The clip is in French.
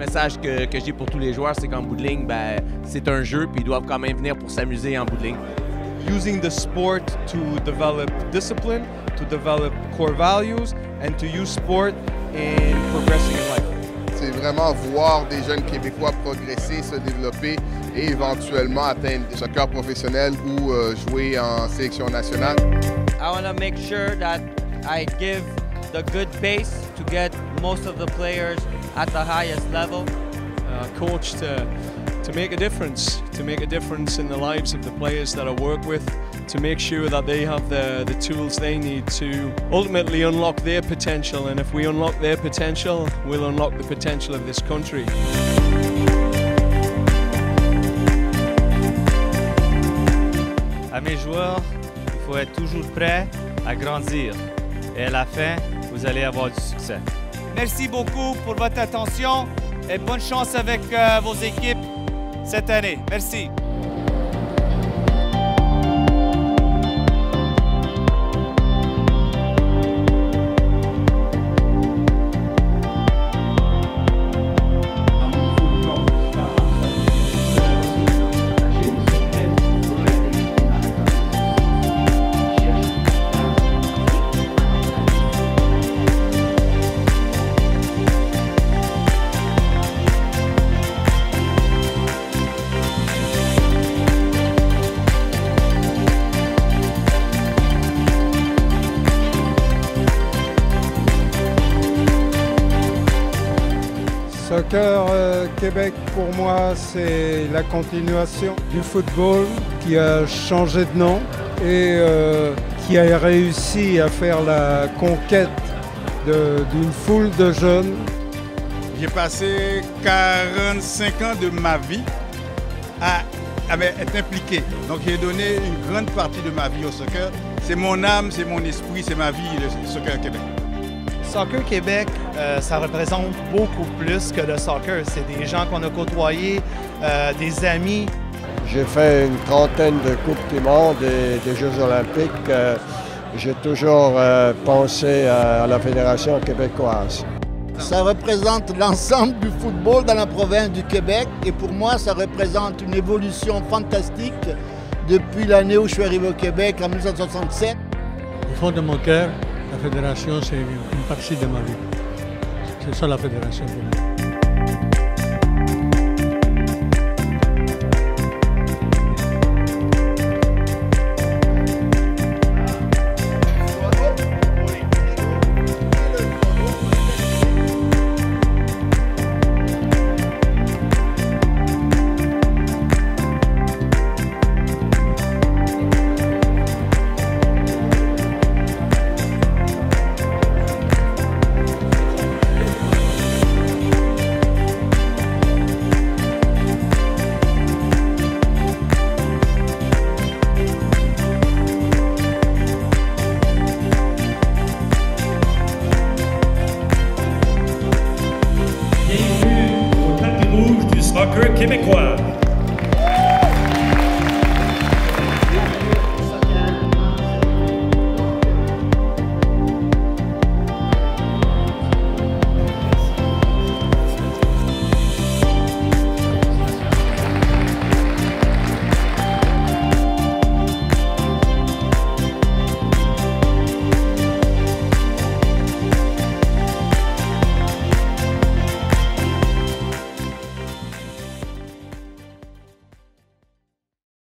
message que j'ai pour tous les joueurs, c'est qu'en bout de ligne, ben, c'est un jeu, puis ils doivent quand même venir pour s'amuser en bout de ligne. Using the sport to develop discipline, to develop core values, and to use sport in progressing in life. C'est vraiment voir des jeunes Québécois progresser, se développer et éventuellement atteindre le soccer professionnel ou jouer en sélection nationale. I want to make sure that I give the good base to get most of the players at the highest level. Coach to make a difference in the lives of the players that I work with, to make sure that they have the tools they need to ultimately unlock their potential. And if we unlock their potential, we'll unlock the potential of this country. À mes joueurs, il faut être toujours prêt à grandir. Et à la fin, vous allez avoir du succès. Merci beaucoup pour votre attention et bonne chance avec vos équipes cette année. Merci. Soccer Québec, pour moi, c'est la continuation du football qui a changé de nom et qui a réussi à faire la conquête d'une foule de jeunes. J'ai passé 45 ans de ma vie à être impliqué. Donc j'ai donné une grande partie de ma vie au soccer. C'est mon âme, c'est mon esprit, c'est ma vie, le Soccer Québec. Soccer Québec, ça représente beaucoup plus que le soccer. C'est des gens qu'on a côtoyés, des amis. J'ai fait une trentaine de Coupes du Monde et des Jeux olympiques. J'ai toujours pensé à la Fédération québécoise. Ça représente l'ensemble du football dans la province du Québec et pour moi, ça représente une évolution fantastique depuis l'année où je suis arrivé au Québec en 1967. Au fond de mon cœur, la fédération, c'est une partie de ma vie. C'est ça la fédération pour moi. Soccer québécois.